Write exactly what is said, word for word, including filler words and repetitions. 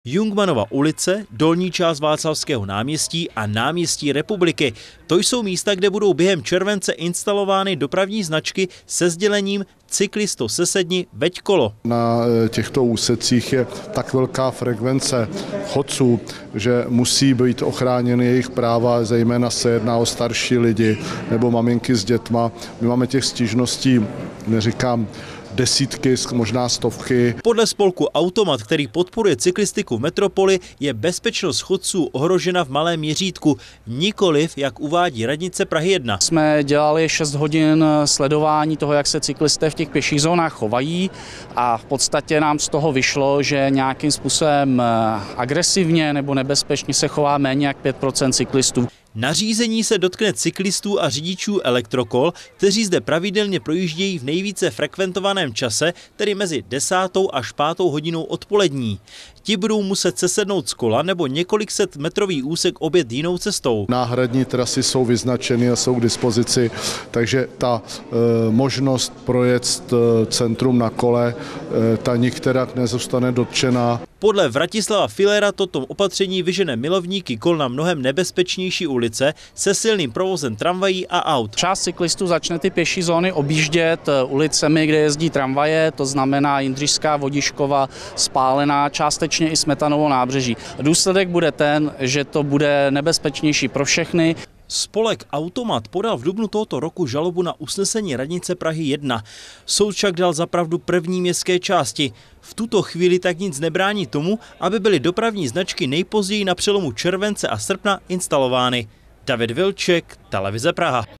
Jungmannova ulice, dolní část Václavského náměstí a náměstí Republiky. To jsou místa, kde budou během července instalovány dopravní značky se sdělením Cyklisto sesedni, veď kolo. Na těchto úsecích je tak velká frekvence chodců, že musí být ochráněny jejich práva, zejména se jedná o starší lidi nebo maminky s dětma. My máme těch stížností, neříkám desítky, možná stovky. Podle spolku Automat, který podporuje cyklistiku v metropoli, je bezpečnost chodců ohrožena v malém měřítku, nikoliv, jak uvádí radnice Prahy jedna. Jsme dělali šest hodin sledování toho, jak se cyklisté v těch pěších zónách chovají a v podstatě nám z toho vyšlo, že nějakým způsobem agresivně nebo nebezpečně se chová méně jak pět procent cyklistů. Nařízení se dotkne cyklistů a řidičů elektrokol, kteří zde pravidelně projíždějí v nejvíce frekventovaném čase, tedy mezi desátou až pátou hodinou odpolední. Ti budou muset sesednout z kola nebo několik set metrový úsek objet jinou cestou. Náhradní trasy jsou vyznačeny a jsou k dispozici, takže ta e, možnost projet e, centrum na kole, e, ta nikterak nezůstane dotčená. Podle Vratislava Filera toto opatření vyžene milovníky kol na mnohem nebezpečnější ulice se silným provozem tramvají a aut. Část cyklistů začne ty pěší zóny objíždět ulicemi, kde jezdí tramvaje, to znamená Jindřišská, Vodiškova, Spálená, částečně i Smetanovo nábřeží. Důsledek bude ten, že to bude nebezpečnější pro všechny. Spolek Automat podal v dubnu tohoto roku žalobu na usnesení radnice Prahy jedna. Soud však dal za pravdu první městské části. V tuto chvíli tak nic nebrání tomu, aby byly dopravní značky nejpozději na přelomu července a srpna instalovány. David Vilček, Televize Praha.